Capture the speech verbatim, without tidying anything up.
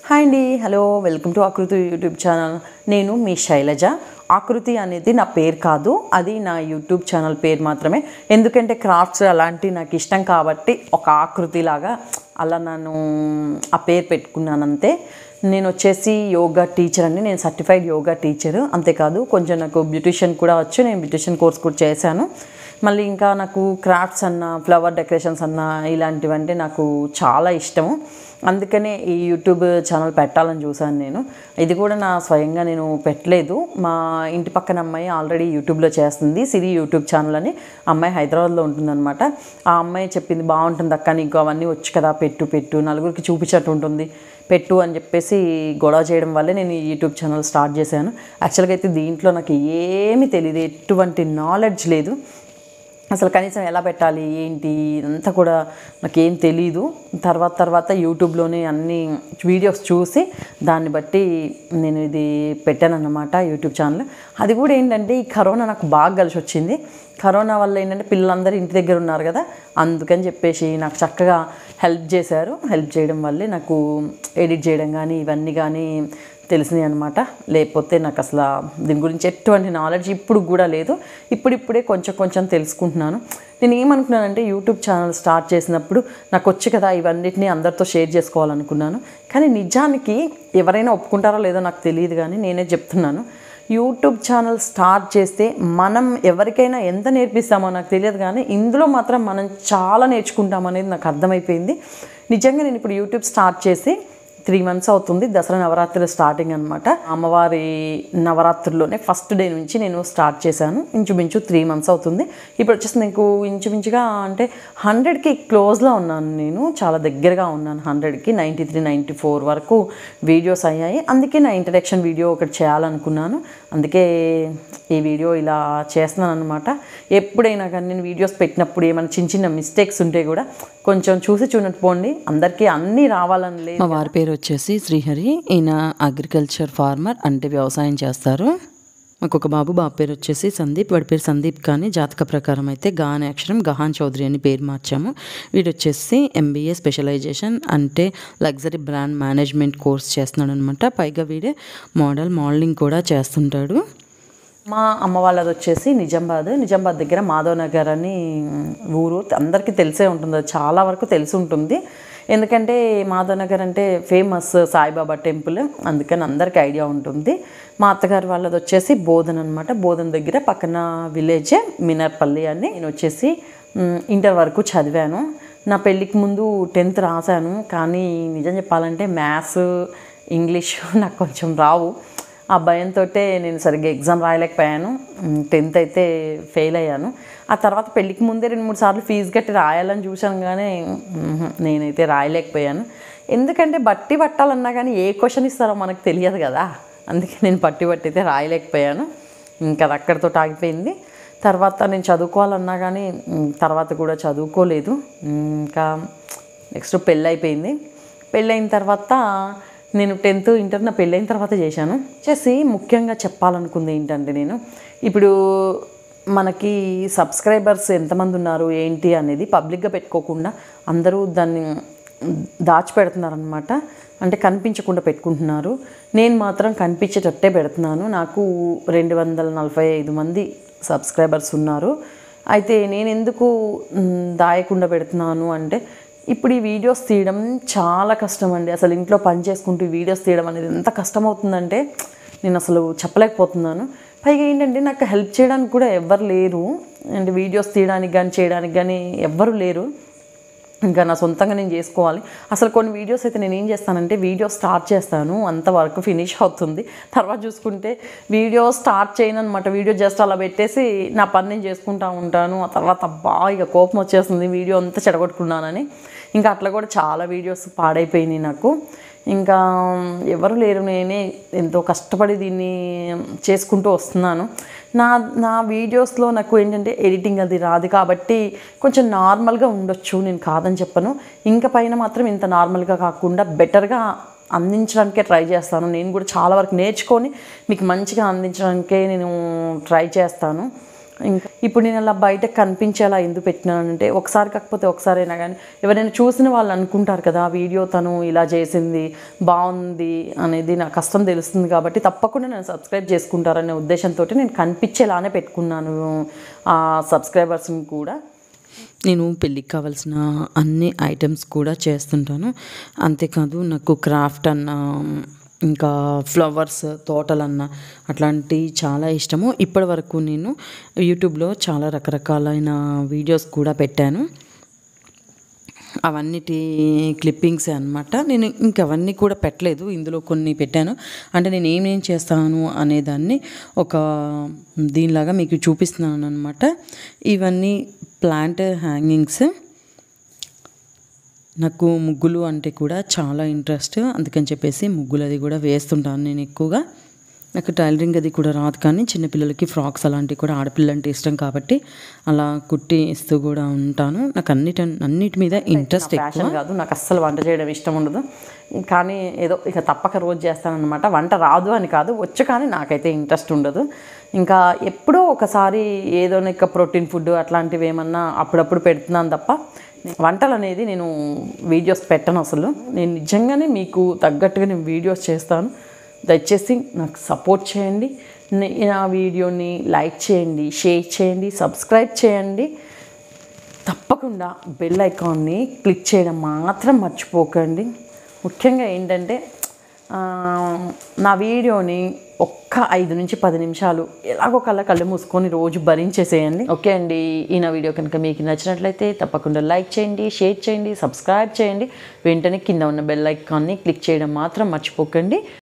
Hi అండి, hello, welcome to Aakruthi YouTube channel. నేను మీ శైలజ. ఆకృతి అనేది నా పేరు కాదు, అది నా యూట్యూబ్ ఛానల్ పేరు మాత్రమే. ఎందుకంటే క్రాఫ్ట్స్ అలాంటి నాకు ఇష్టం కాబట్టి ఒక ఆకృతి లాగా అలా నేను ఆ పేరు పెట్టుకున్నాను అంతే. నేను వచ్చేసి యోగా టీచర్ అండి. నేను సర్టిఫైడ్ యోగా టీచర్. అంతేకాదు కొంచెం నాకు బ్యూటిషియన్ కూడా వచ్చు. నేను బ్యూటిషియన్ కోర్స్ కూడా చేశాను. మళ్ళీ ఇంకా నాకు క్రాఫ్ట్స్ అన్న, ఫ్లవర్ డెకరేషన్స్ అన్న, ఇలాంటివంటే నాకు చాలా ఇష్టము. అందుకనే ఈ యూట్యూబ్ ఛానల్ పెట్టాలని చూశాను నేను. ఇది కూడా నా స్వయంగా నేను పెట్టలేదు. మా ఇంటి పక్కన అమ్మాయి ఆల్రెడీ యూట్యూబ్లో చేస్తుంది, సిరి యూట్యూబ్ ఛానల్ అని. అమ్మాయి హైదరాబాద్లో ఉంటుందన్నమాట. ఆ అమ్మాయి చెప్పింది, బాగుంటుంది అక్క, నీకు అవన్నీ వచ్చు కదా, పెట్టు పెట్టు నలుగురికి చూపించట్టు ఉంటుంది, పెట్టు అని చెప్పేసి గొడవ చేయడం వల్లే నేను ఈ యూట్యూబ్ ఛానల్ స్టార్ట్ చేశాను. యాక్చువల్గా అయితే దీంట్లో నాకు ఏమీ తెలియదు, ఎటువంటి నాలెడ్జ్ లేదు. అసలు కనీసం ఎలా పెట్టాలి ఏంటి ఇదంతా కూడా నాకేం తెలీదు. తర్వాత తర్వాత యూట్యూబ్లోనే అన్ని వీడియోస్ చూసి దాన్ని బట్టి నేను ఇది పెట్టాను అన్నమాట యూట్యూబ్ ఛానల్. అది కూడా ఏంటంటే ఈ కరోనా నాకు బాగా కలిసి వచ్చింది. కరోనా వల్ల ఏంటంటే పిల్లలందరూ ఇంటి దగ్గర ఉన్నారు కదా, అందుకని చెప్పేసి నాకు చక్కగా హెల్ప్ చేశారు. హెల్ప్ చేయడం వల్లే నాకు ఎడిట్ చేయడం కానీ ఇవన్నీ కానీ తెలిసినాయి అనమాట. లేకపోతే నాకు అసలు దీని గురించి ఎటువంటి నాలెడ్జ్ ఇప్పుడు కూడా లేదు. ఇప్పుడిప్పుడే కొంచెం కొంచెం తెలుసుకుంటున్నాను. నేను ఏమనుకున్నానంటే యూట్యూబ్ ఛానల్ స్టార్ట్ చేసినప్పుడు నాకు వచ్చి కదా ఇవన్నిటిని అందరితో షేర్ చేసుకోవాలనుకున్నాను. కానీ నిజానికి ఎవరైనా ఒప్పుకుంటారో లేదో నాకు తెలియదు, కానీ నేనే చెప్తున్నాను, యూట్యూబ్ ఛానల్ స్టార్ట్ చేస్తే మనం ఎవరికైనా ఎంత నేర్పిస్తామో నాకు తెలియదు, కానీ ఇందులో మాత్రం మనం చాలా నేర్చుకుంటాం అనేది నాకు అర్థమైపోయింది. నిజంగా నేను ఇప్పుడు యూట్యూబ్ స్టార్ట్ చేసి త్రీ మంత్స్ అవుతుంది. దసరా నవరాత్రులు స్టార్టింగ్ అనమాట. అమ్మవారి నవరాత్రుల్లోనే ఫస్ట్ డే నుంచి నేను స్టార్ట్ చేశాను. ఇంచుమించు త్రీ మంత్స్ అవుతుంది. ఇప్పుడు వచ్చేసి నాకు ఇంచుమించుగా అంటే హండ్రెడ్కి క్లోజ్లో ఉన్నాను. నేను చాలా దగ్గరగా ఉన్నాను హండ్రెడ్కి. నైంటీ త్రీ నైంటీ ఫోర్ వరకు వీడియోస్ అయ్యాయి. అందుకే నా ఇంట్రడక్షన్ వీడియో ఒకటి చేయాలనుకున్నాను. అందుకే ఈ వీడియో ఇలా చేస్తున్నాను అనమాట. ఎప్పుడైనా కానీ నేను వీడియోస్ పెట్టినప్పుడు ఏమైనా చిన్న చిన్న మిస్టేక్స్ ఉంటే కూడా కొంచెం చూసి చూడట్టు పోండి. అందరికీ అన్నీ రావాలని లేదు. మా వారి పేరు వచ్చేసి శ్రీహరి. ఈయన అగ్రికల్చర్ ఫార్మర్, అంటే వ్యవసాయం చేస్తారు. మాకు ఒక బాబు, బాబు పేరు వచ్చేసి సందీప్. వాడి పేరు సందీప్, కానీ జాతక ప్రకారం అయితే గా అనే అక్షరం గహాన్ చౌదరి అని పేరు మార్చాము. వీడు వచ్చేసి ఎంబీఏ స్పెషలైజేషన్ అంటే లగ్జరీ బ్రాండ్ మేనేజ్మెంట్ కోర్స్ చేస్తున్నాడు అనమాట. పైగా వీడే మోడల్ మోడలింగ్ కూడా చేస్తుంటాడు. మా అమ్మ వాళ్ళది వచ్చేసి నిజామాబాద్. నిజామాబాద్ దగ్గర మాధవ్ నగర్ అని ఊరు. అందరికీ తెలిసే ఉంటుంది, చాలా వరకు తెలిసి ఉంటుంది. ఎందుకంటే మాధవ్ నగర్ అంటే ఫేమస్ సాయిబాబా టెంపుల్, అందుకని అందరికీ ఐడియా ఉంటుంది. మా అత్తగారు వాళ్ళది వచ్చేసి బోధన్ అనమాట. బోధన్ దగ్గర పక్కన విలేజే మినర్పల్లి అని. నేను వచ్చేసి ఇంటర్ వరకు చదివాను. నా పెళ్ళికి ముందు టెన్త్ రాశాను, కానీ నిజం చెప్పాలంటే మ్యాథ్స్, ఇంగ్లీష్ నాకు కొంచెం రావు. ఆ భయంతో నేను సరిగ్గా ఎగ్జామ్ రాయలేకపోయాను. టెన్త్ అయితే ఫెయిల్ అయ్యాను. ఆ తర్వాత పెళ్ళికి ముందే రెండు మూడు సార్లు ఫీజు కట్టి రాయాలని చూశాను, కానీ నేనైతే రాయలేకపోయాను. ఎందుకంటే బట్టి పట్టాలన్నా కానీ ఏ క్వశ్చన్ ఇస్తారో మనకు తెలియదు కదా, అందుకే నేను బట్టి బట్టి అయితే రాయలేకపోయాను. ఇంకా అది అక్కడితో ఆగిపోయింది. తర్వాత నేను చదువుకోవాలన్నా కానీ తర్వాత కూడా చదువుకోలేదు. ఇంకా నెక్స్ట్ పెళ్ళి అయిపోయింది. పెళ్ళైన తర్వాత నేను టెన్త్ ఇంటర్ నా పెళ్ళైన తర్వాత చేశాను. చేసి ముఖ్యంగా చెప్పాలనుకుంది ఏంటంటే, నేను ఇప్పుడు మనకి సబ్స్క్రైబర్స్ ఎంతమంది ఉన్నారు ఏంటి అనేది పబ్లిక్గా పెట్టుకోకుండా అందరూ దాన్ని దాచిపెడుతున్నారనమాట. అంటే కనిపించకుండా పెట్టుకుంటున్నారు. నేను మాత్రం కనిపించేటట్టే పెడుతున్నాను. నాకు రెండు వందల నలభై ఐదు మంది సబ్స్క్రైబర్స్ ఉన్నారు. అయితే నేను ఎందుకు దాయకుండా పెడుతున్నాను అంటే, ఇప్పుడు ఈ వీడియోస్ తీయడం చాలా కష్టం అండి. అసలు ఇంట్లో పని చేసుకుంటూ వీడియోస్ తీయడం అనేది ఎంత కష్టమవుతుందంటే నేను అసలు చెప్పలేకపోతున్నాను. పైగా ఏంటంటే నాకు హెల్ప్ చేయడానికి కూడా ఎవ్వరు లేరు. అంటే వీడియోస్ తీయడానికి కానీ చేయడానికి కానీ ఎవ్వరు లేరు. ఇంకా నా సొంతంగా నేను చేసుకోవాలి. అసలు కొన్ని వీడియోస్ అయితే నేను ఏం చేస్తానంటే, వీడియో స్టార్ట్ చేస్తాను, అంతవరకు ఫినిష్ అవుతుంది. తర్వాత చూసుకుంటే వీడియో స్టార్ట్ చేయను అనమాట. వీడియో జస్ట్ అలా పెట్టేసి నా పని నేను చేసుకుంటూ ఉంటాను. ఆ తర్వాత బాగా ఇక కోపం వచ్చేస్తుంది, వీడియో అంతా చెడగొట్టుకున్నానని. ఇంకా అట్లా కూడా చాలా వీడియోస్ పాడైపోయినాయి నాకు. ఇంకా ఎవరు లేరు, నేనే ఎంతో కష్టపడి దీన్ని చేసుకుంటూ వస్తున్నాను. నా నా వీడియోస్లో నాకు ఏంటంటే ఎడిటింగ్ అది రాదు కాబట్టి కొంచెం నార్మల్గా ఉండొచ్చు, నేను కాదని చెప్పను. ఇంకా పైన మాత్రం ఇంత నార్మల్గా కాకుండా బెటర్గా అందించడానికే ట్రై చేస్తాను. నేను కూడా చాలా వరకు నేర్చుకొని మీకు మంచిగా అందించడానికే నేను ట్రై చేస్తాను. ఇంకా ఇప్పుడు నేను అలా బయట కనిపించేలా ఎందుకు పెట్టినానంటే ఒకసారి కాకపోతే ఒకసారైనా కానీ ఎవరైనా చూసిన వాళ్ళు అనుకుంటారు కదా వీడియో తను ఇలా చేసింది బాగుంది అనేది నాకు కష్టం తెలుస్తుంది కాబట్టి తప్పకుండా నేను సబ్స్క్రైబ్ చేసుకుంటారనే ఉద్దేశంతో నేను కనిపించేలానే పెట్టుకున్నాను ఆ సబ్స్క్రైబర్స్ని కూడా. నేను పెళ్ళికి కావాల్సిన అన్ని ఐటమ్స్ కూడా చేస్తుంటాను. అంతేకాదు నాకు క్రాఫ్ట్ అన్న ఇంకా ఫ్లవర్స్ తోటలన్న అట్లాంటివి చాలా ఇష్టము. ఇప్పటి వరకు నేను యూట్యూబ్లో చాలా రకరకాలైన వీడియోస్ కూడా పెట్టాను. అవన్నిటి క్లిప్పింగ్సే అనమాట. నేను ఇంకవన్నీ కూడా పెట్టలేదు, ఇందులో కొన్ని పెట్టాను. అంటే నేను ఏమేం చేస్తాను అనేదాన్ని ఒక దీనిలాగా మీకు చూపిస్తున్నాను అనమాట. ఇవన్నీ ప్లాంట్ హ్యాంగింగ్స్. నాకు ముగ్గులు అంటే కూడా చాలా ఇంట్రెస్ట్, అందుకని చెప్పేసి ముగ్గులు అది కూడా వేస్తుంటాను నేను ఎక్కువగా. నాకు టైలరింగ్ అది కూడా రాదు, కానీ చిన్నపిల్లలకి ఫ్రాక్స్ అలాంటివి కూడా ఆడపిల్ల అంటే ఇష్టం కాబట్టి అలా కుట్టి ఇస్తూ కూడా ఉంటాను. నాకు అన్నిటి అన్నిటి మీద ఇంట్రెస్ట్ ఎక్కువ. ప్యాషన్ కాదు, నాకు అస్సలు వంట చేయడం ఇష్టం ఉండదు, కానీ ఏదో ఇక తప్పక రోజు చేస్తానన్నమాట. వంట రాదు అని కాదు, వచ్చు, కానీ నాకైతే ఇంట్రెస్ట్ ఉండదు. ఇంకా ఎప్పుడో ఒకసారి ఏదో ఇక ప్రోటీన్ ఫుడ్ అట్లాంటివి ఏమన్నా అప్పుడప్పుడు పెడుతున్నాను తప్ప వంటలు అనేది నేను వీడియోస్ పెట్టను అసలు. నేను నిజంగానే మీకు తగ్గట్టుగా నేను వీడియోస్ చేస్తాను. దయచేసి నాకు సపోర్ట్ చేయండి, నా వీడియోని లైక్ చేయండి, షేర్ చేయండి, సబ్స్క్రైబ్ చేయండి. తప్పకుండా బెల్ ఐకాన్ని క్లిక్ చేయడం మాత్రం మర్చిపోకండి. ముఖ్యంగా ఏంటంటే నా వీడియోని ఒక్క ఐదు నుంచి పది నిమిషాలు ఎలాగో కళ్ళ కళ్ళు మూసుకొని రోజు భరించేసేయండి. ఓకే అండి, ఈ నా వీడియో కనుక మీకు నచ్చినట్లయితే తప్పకుండా లైక్ చేయండి, షేర్ చేయండి, సబ్స్క్రైబ్ చేయండి. వెంటనే కింద ఉన్న బెల్ ఐకాన్ని క్లిక్ చేయడం మాత్రం మర్చిపోకండి.